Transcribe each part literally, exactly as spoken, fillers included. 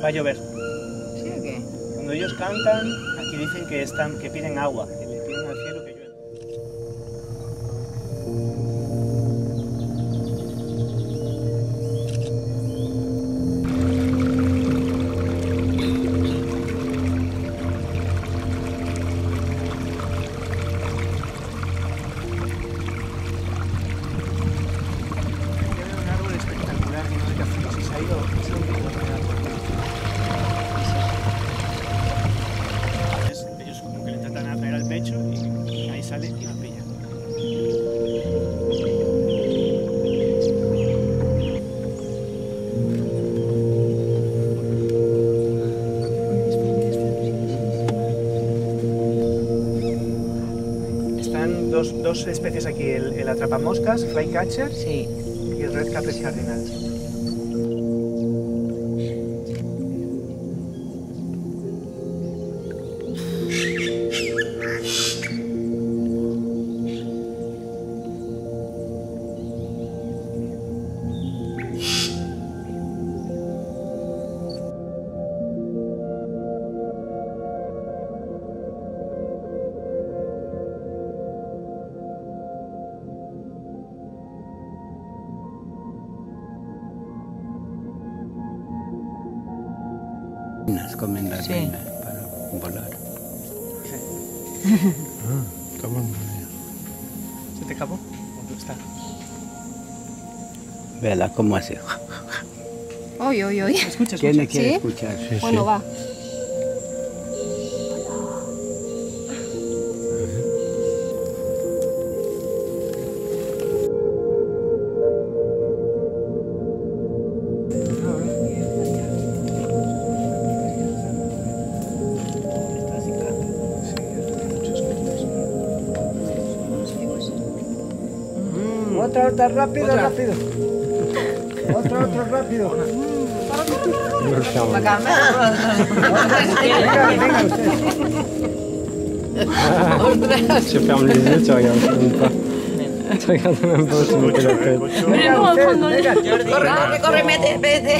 Va a llover. ¿Sí o qué? Cuando ellos cantan, aquí dicen que, están, que piden agua, que le piden al cielo que llueva. Ellos como que le tratan a pegar al pecho y ahí sale y lo pilla. Están dos, dos especies aquí, el, el atrapamoscas, flycatcher, Sí. y el red capes cardinal. Unas comen las Sí. reinas para volar. Ah, está bueno. ¿Se te escapó? ¿Dónde está? Vela cómo hace. Oy, oy, oy. ¿Escuchas? ¿Quién le escuchas? quiere ¿Sí? escuchar? Sí, Bueno, sí. va. Otra, otra, rápido, Otra. rápido. Otra, otra, rápido. La cámara. Venga, venga, usted. Je ferme les yeux, tu regardes même pas. Tu regardes même pas, tu me fais la tête. Venga, usted, venga. Corre, corre, corre, mete, mete.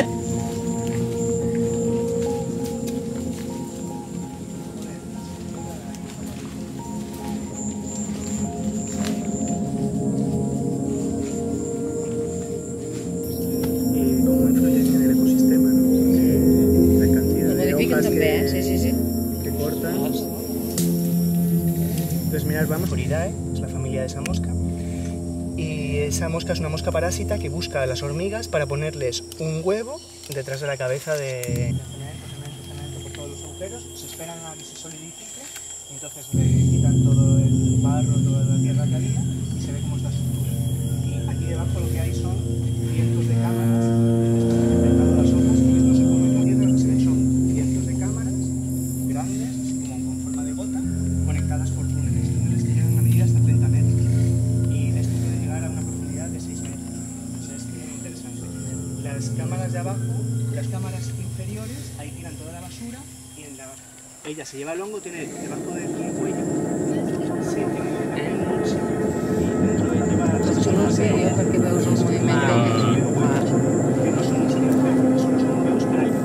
Y cómo influye en el ecosistema, ¿no? Eh, la cantidad de Modifiquen hojas també, que, eh? Sí, sí, sí. que cortan. Entonces, mirad, vamos. Poridae, es la familia de esa mosca. Y esa mosca es una mosca parásita que busca a las hormigas para ponerles un huevo detrás de la cabeza de... por todos los agujeros, se esperan a que se solidifique, y entonces le quitan todo el barro, toda la tierra que había, y se ve cómo está su estructura. Y aquí debajo lo que hay son cientos de cámaras, están inventando las hojas, y no se comen con tierra, lo que se ven son cientos de cámaras grandes, así como con forma de gota, conectadas por túneles, túneles que llegan a medir hasta treinta metros. Y esto puede llegar a una profundidad de seis metros. O sea, es que muy interesante. Las cámaras de abajo, las cámaras inferiores, ahí tiran toda la basura y en la, ella se lleva el hongo, tiene debajo del cuello, sí, tiene también un sitio. Y dentro de lleva las Solo sé jo perquè veus el moviment que no son un sitio enfermo, solo son huevos para el...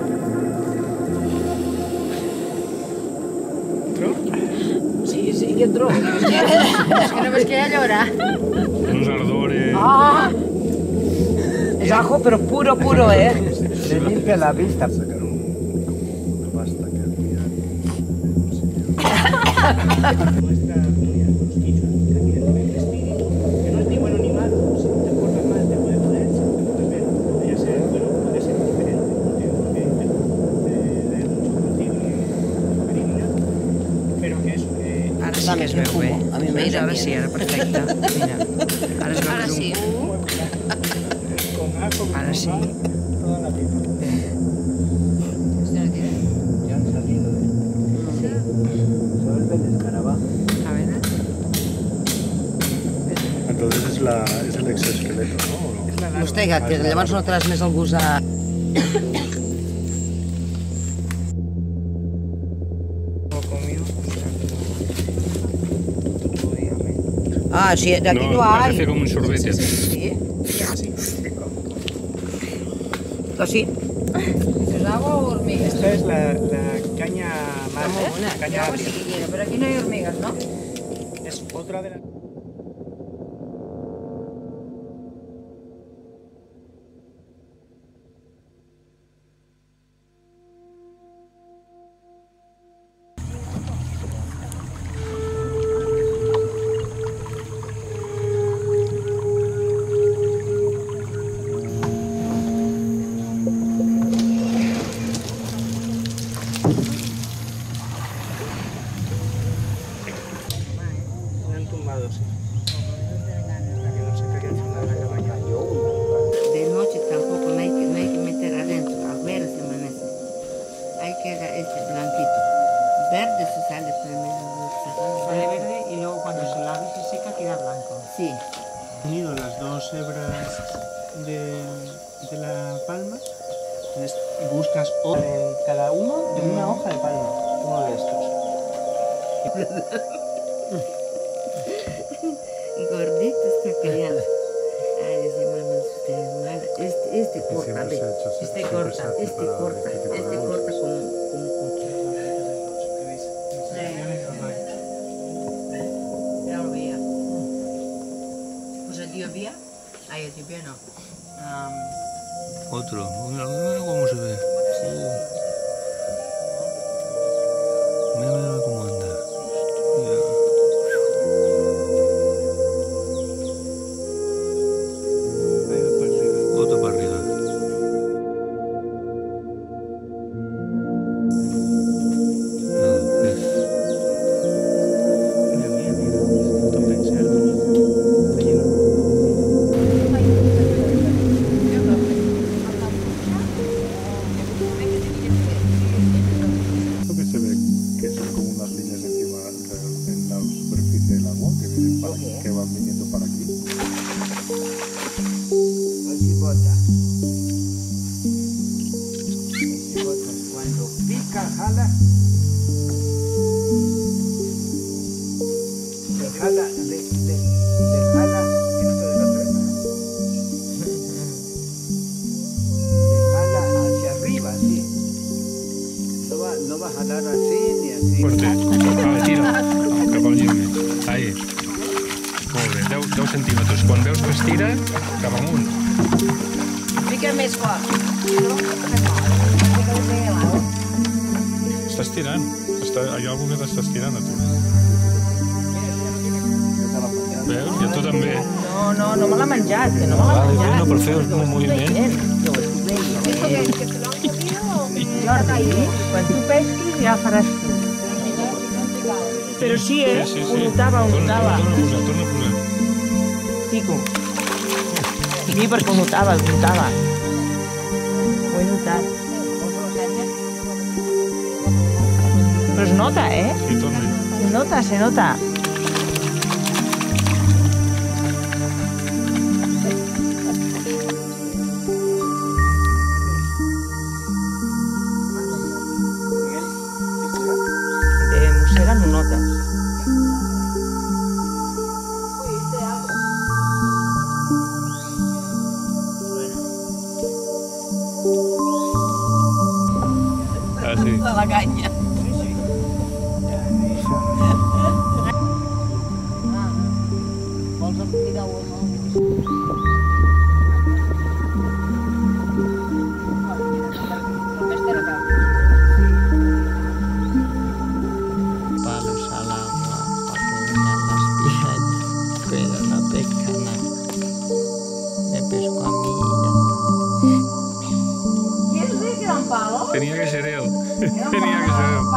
Sí, sí, que entró. És que no ves que ella llora. Unos ardores. ¡Ah! Es ajo, pero puro, puro, ¿eh? Le limpia la vista. Sacaron una pasta que había Nuestra comunidad, los quichuas, que aquí dentro hay un espíritu, que no es ni bueno ni malo, si te portas mal te puede joder, si te portas bien podría ser, bueno, puede ser diferente, no tiene por qué tener mucho contigo ni criminal, pero que eso, que Ara sí que es veu bé. A mi Veus? Ara sí, ara perfecte. Mira. Ara es veu Ara que és sí. un cu. con ajo, con Ahora sí. sal, toda la pipa. Ya han salido, ¿eh? Se vuelve el escarabajo. A veure. Entonces es, la, es el exoesqueleto, ¿no? ¿O no? Es la larva. Mostega, que llavors no tràs més el gust a... Lo comió, Ah, sí, de aquí no, No, hay. parece como un sorbete. Sí, así, rico. así. ¿Es agua o hormigas? Esta es la, la caña más, Una, caña agua sí agria. que quiero, pero aquí no hay hormigas, ¿no? Es otra de las... Me han tumbado, sí. Para que no se caiga encima de la cabaña. De noche tampoco no hay que, no hay que meter adentro, afuera se amanece. Hay que dar este blanquito. Verde se sale primero. Sale verde y luego cuando se lava y se seca queda blanco. Sí. Unido las dos hebras de, de la palma, entonces buscas o- en cada uno de una hoja de palma, uno de estos. Gordito está criado. Ay, ese mamá es usted mala. Este, este Y corta, siempre ve. se ha hecho así, Este siempre corta, se hace este para corta, este tipo de este cosas. corta como, como cuchillo. Ya lo veía. Pues el tío Pía, ay, el tío Pía no. Am, Otro, mira, mira cómo se ve. Mira, mira cómo anda. Mira. Otro para arriba. No, es- Mira, mira, mira, tope, cerdos. Está lleno. Esto que se ve, que son como unas líneas encima de, en la superficie del agua que, vienen para, que van viniendo para aquí. La chibota. La chibota. Cuando pica, jala. Le jala, le, le, le jala. Y no te deja frena. Le jala hacia arriba, así. No va, no va a jalar así ni así. Fuerte, vale, tira, cap al lliure. Ahí. Molt bé, deu, deu centímetres. Quan veus que es tira, cap amunt. Fica més fort. Estàs tirant. Està, hi ha algú que t'estàs tirant a tu. Veus? I a tu també. No, no, no me l'ha menjat, que no me l'ha Vale, menjat. bueno, per fer un moviment. Jordi, quan tu pesquis ja faràs tu. Però sí, eh? Sí, sí, Ho sí. notava, ho Torna, notava. torna a posar, torna a posar. Fico. Sí, perquè ho notava, ho notava. Ho he notat. Però es nota, eh? Sí, torna. Se nota, se nota. De mossega no notes. Ah, sí. De la canya. Palos al agua para que vengan las pirañas, pero no pesca nada. Me pesco a mí y ya está. Tenia que ser él. Tenia que ser él.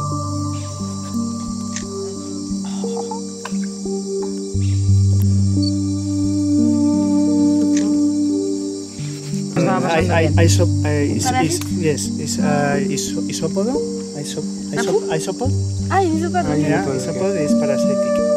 I, I, isop, uh, is, is, yes, is uh, iso, isópodo, isop, isop, isopod. Ay, eso para Yeah, isopod is parasitic.